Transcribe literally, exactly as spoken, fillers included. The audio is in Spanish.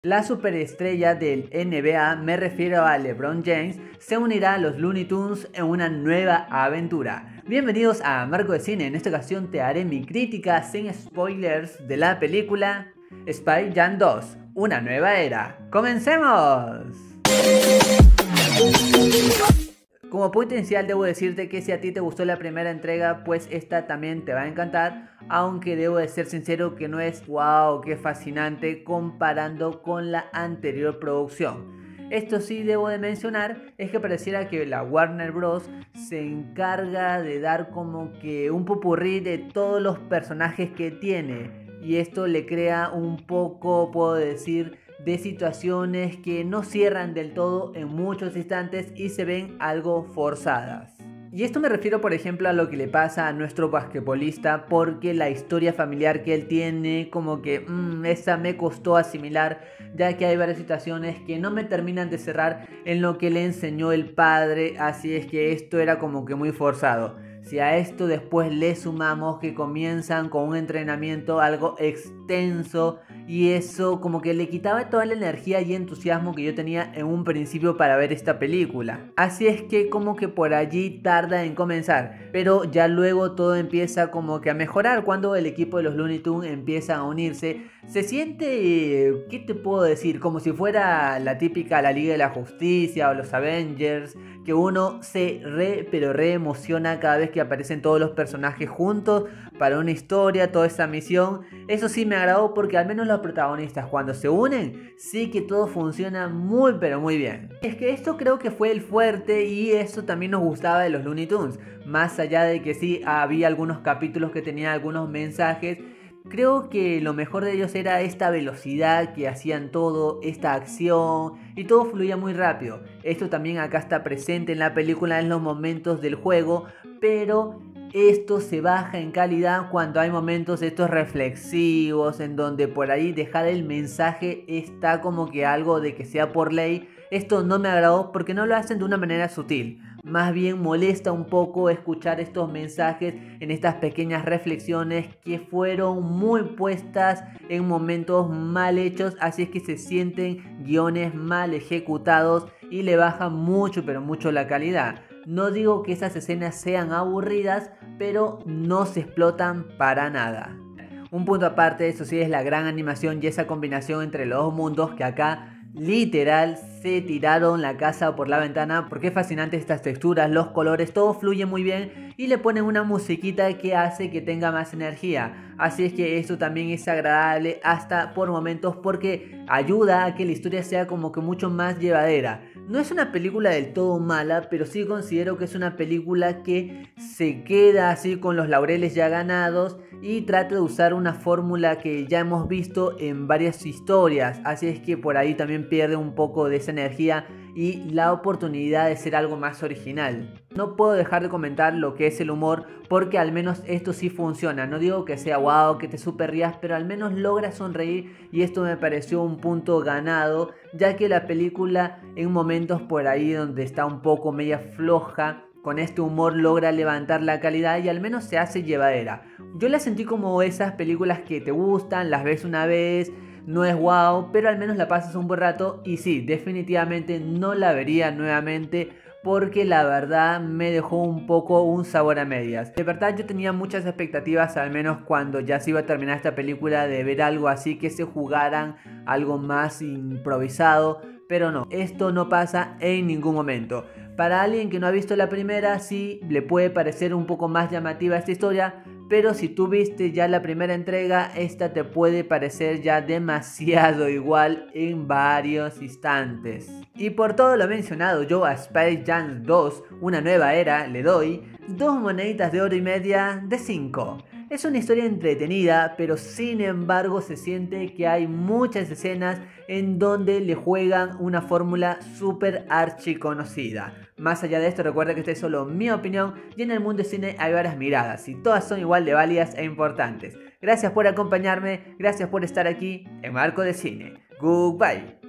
La superestrella del N B A, me refiero a LeBron James, se unirá a los Looney Tunes en una nueva aventura. Bienvenidos a Marco de Cine. En esta ocasión te haré mi crítica sin spoilers de la película Space Jam dos, una nueva era. ¡Comencemos! Como punto inicial debo decirte que si a ti te gustó la primera entrega, pues esta también te va a encantar, aunque debo de ser sincero que no es wow, qué fascinante comparando con la anterior producción. Esto sí debo de mencionar, es que pareciera que la Warner Bros. Se encarga de dar como que un popurrí de todos los personajes que tiene, y esto le crea un poco, puedo decir, de situaciones que no cierran del todo en muchos instantes y se ven algo forzadas. Y esto me refiero, por ejemplo, a lo que le pasa a nuestro basquetbolista, porque la historia familiar que él tiene, como que mmm, esa me costó asimilar, ya que hay varias situaciones que no me terminan de cerrar en lo que le enseñó el padre, así es que esto era como que muy forzado. Si a esto después le sumamos que comienzan con un entrenamiento algo extenso, y eso como que le quitaba toda la energía y entusiasmo que yo tenía en un principio para ver esta película. Así es que como que por allí tarda en comenzar, pero ya luego todo empieza como que a mejorar cuando el equipo de los Looney Tunes empieza a unirse. Se siente, ¿qué te puedo decir? Como si fuera la típica la Liga de la Justicia o los Avengers, que uno se re pero re emociona cada vez que aparecen todos los personajes juntos para una historia, toda esa misión. Eso sí me agradó porque al menos los protagonistas cuando se unen, sí que todo funciona muy pero muy bien. Es que esto creo que fue el fuerte, y eso también nos gustaba de los Looney Tunes. Más allá de que sí había algunos capítulos que tenían algunos mensajes, creo que lo mejor de ellos era esta velocidad que hacían todo, esta acción, y todo fluía muy rápido. Esto también acá está presente en la película en los momentos del juego, pero esto se baja en calidad cuando hay momentos estos reflexivos en donde por ahí dejar el mensaje está como que algo de que sea por ley. Esto no me agradó porque no lo hacen de una manera sutil. Más bien molesta un poco escuchar estos mensajes en estas pequeñas reflexiones que fueron muy puestas en momentos mal hechos, así es que se sienten guiones mal ejecutados y le bajan mucho pero mucho la calidad. No digo que esas escenas sean aburridas, pero no se explotan para nada. Un punto aparte, eso sí, es la gran animación y esa combinación entre los dos mundos que acá literal se tiraron la casa por la ventana, porque es fascinante estas texturas, los colores, todo fluye muy bien y le ponen una musiquita que hace que tenga más energía. Así es que esto también es agradable hasta por momentos porque ayuda a que la historia sea como que mucho más llevadera. No es una película del todo mala, pero sí considero que es una película que se queda así con los laureles ya ganados y trata de usar una fórmula que ya hemos visto en varias historias. Así es que por ahí también pierde un poco de esa energía y la oportunidad de ser algo más original. No puedo dejar de comentar lo que es el humor, porque al menos esto sí funciona. No digo que sea wow, que te super rías, pero al menos logra sonreír, y esto me pareció un punto ganado, ya que la película en momentos por ahí donde está un poco media floja, con este humor logra levantar la calidad y al menos se hace llevadera. Yo la sentí como esas películas que te gustan, las ves una vez, no es wow, pero al menos la pasas un buen rato, y sí, definitivamente no la vería nuevamente porque la verdad me dejó un poco un sabor a medias. De verdad yo tenía muchas expectativas, al menos cuando ya se iba a terminar esta película, de ver algo así, que se jugaran algo más improvisado, pero no, esto no pasa en ningún momento. Para alguien que no ha visto la primera, sí le puede parecer un poco más llamativa esta historia, pero si tú viste ya la primera entrega, esta te puede parecer ya demasiado igual en varios instantes. Y por todo lo mencionado, yo a Space Jam dos, una nueva era, le doy dos moneditas de oro y media de cinco. Es una historia entretenida, pero sin embargo se siente que hay muchas escenas en donde le juegan una fórmula súper archiconocida. Más allá de esto, recuerda que esta es solo mi opinión y en el mundo del cine hay varias miradas y todas son igual de válidas e importantes. Gracias por acompañarme, gracias por estar aquí en Marco de Cine. Goodbye.